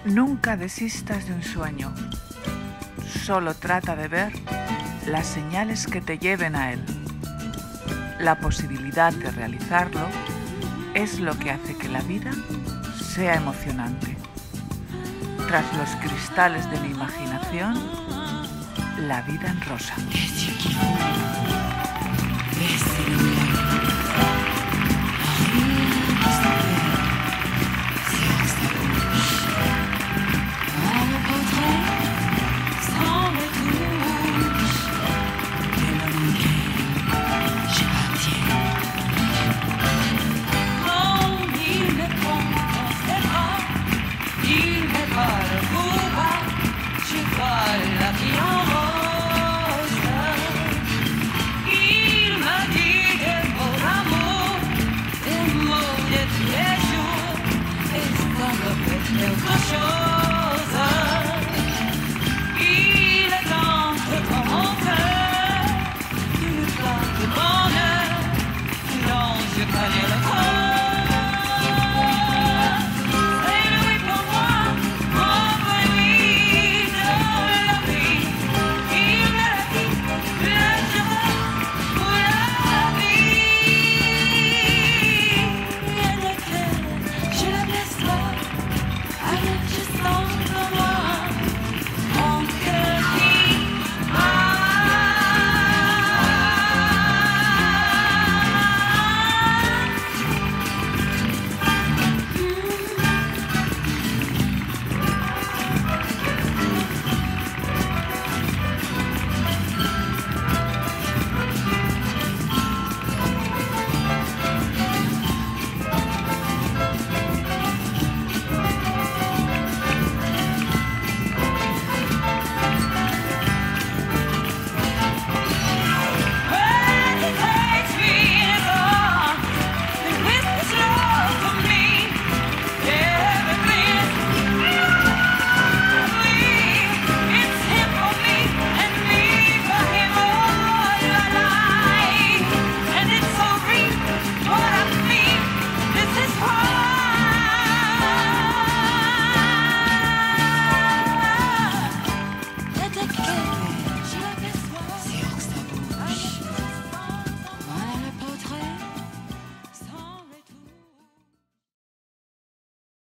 Nunca desistas de un sueño. Solo trata de ver las señales que te lleven a él. La posibilidad de realizarlo es lo que hace que la vida sea emocionante. Tras los cristales de mi imaginación, la vida en rosa. Show.